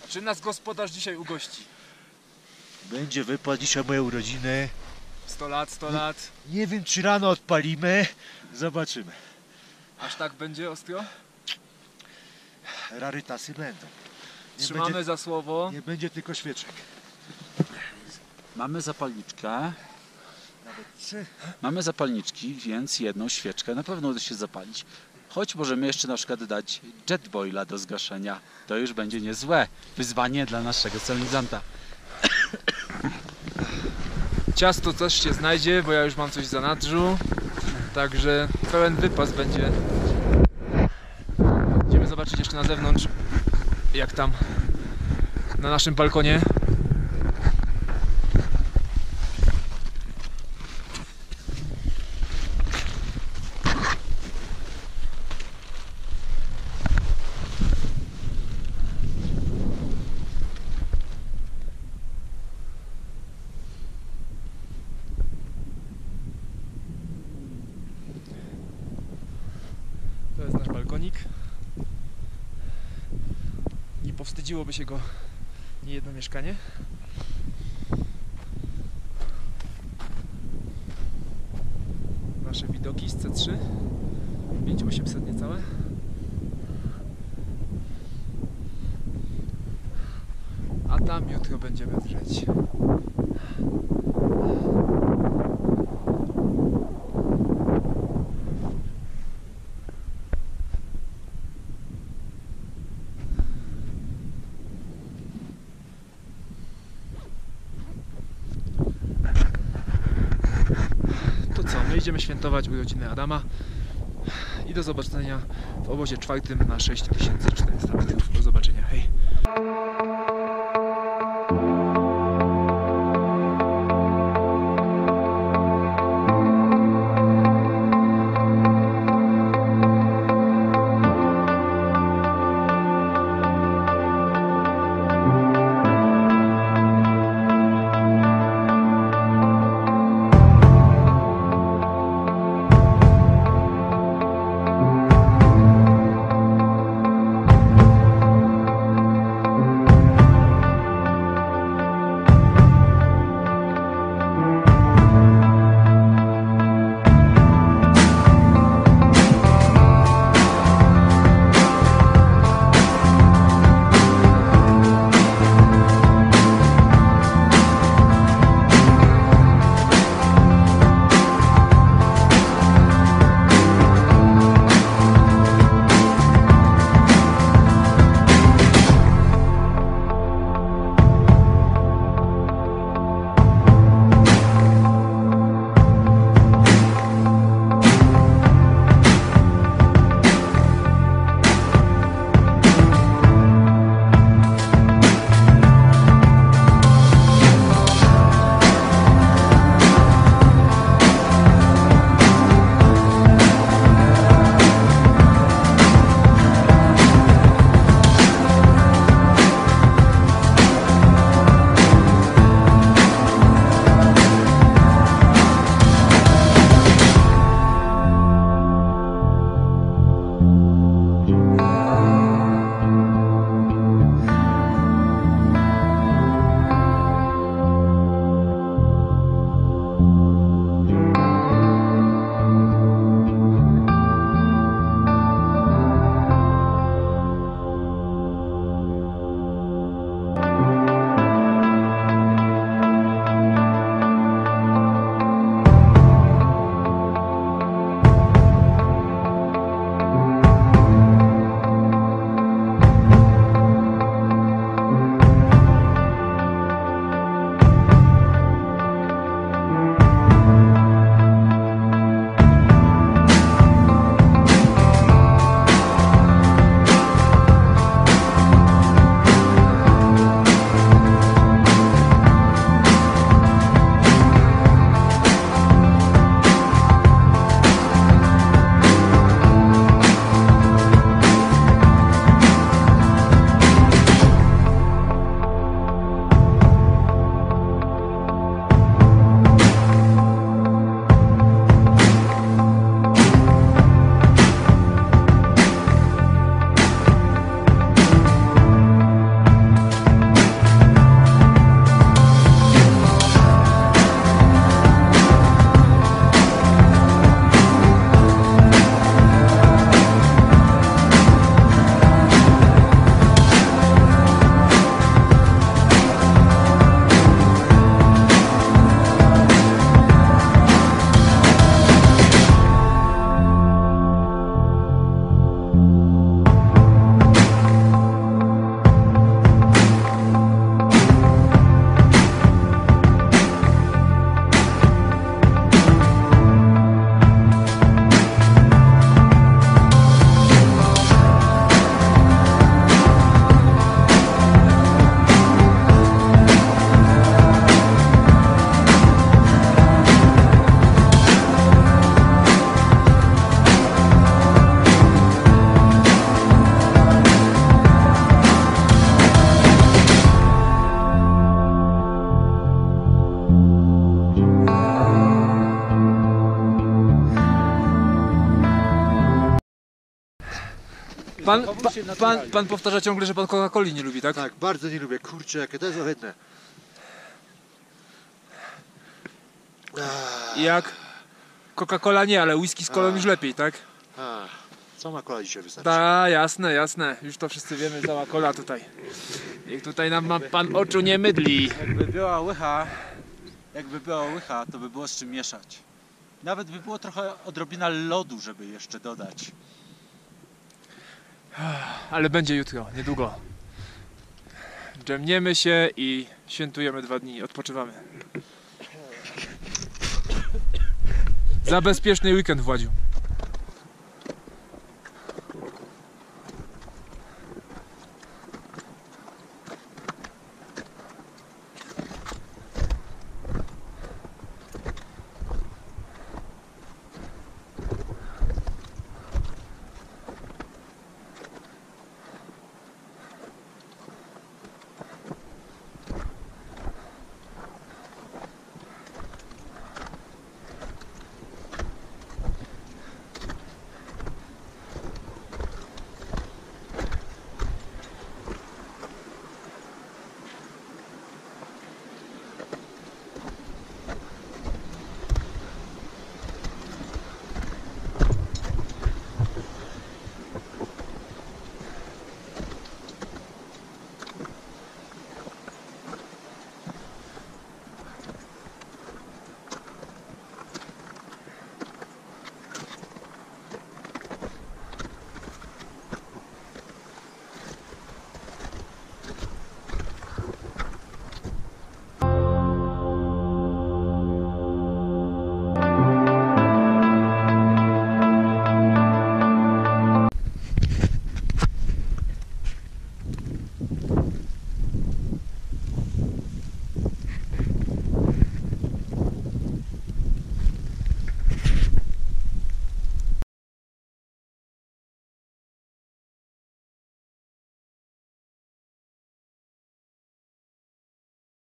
Czy nas gospodarz dzisiaj ugości? Będzie wypad dzisiaj moje urodziny. 100 lat, 100 lat. Nie wiem, czy rano odpalimy. Zobaczymy. Aż tak będzie ostro? Rarytasy będą. Trzymamy za słowo. Nie będzie tylko świeczek. Mamy zapalniczkę. Nawet 3. Mamy zapalniczki, więc jedną świeczkę na pewno uda się zapalić. Choć możemy jeszcze na przykład dać jetboila do zgaszenia. To już będzie niezłe wyzwanie dla naszego solenizanta. Ciasto też się znajdzie, bo ja już mam coś w zanadrzu. Także pełen wypas będzie. Idziemy zobaczyć jeszcze na zewnątrz, jak tam na naszym balkonie. To jest nasz balkonik. Nie powstydziłoby się go niejedno mieszkanie. Nasze widoki z C3. 5800 niecałe. A tam jutro będziemy drzeć. To co, my idziemy świętować urodziny Adama i do zobaczenia w obozie 4 na 6400 metrów. Do zobaczenia, hej! Pan powtarza ciągle, że pan Coca-Coli nie lubi, tak? Tak, bardzo nie lubię. Kurczę, jakie to jest ohydne. I jak? Coca-Cola nie, ale whisky z kolą już lepiej, tak? Co ma kola dzisiaj wystarczy? Tak, jasne, jasne. Już to wszyscy wiemy, cała kola tutaj. Jak tutaj nam pan oczu nie mydli. Jakby była łycha, to by było z czym mieszać. Nawet by było trochę odrobina lodu, żeby jeszcze dodać. Ale będzie jutro, niedługo. Dżemniemy się i świętujemy 2 dni, odpoczywamy. Za bezpieczny weekend, Władziu.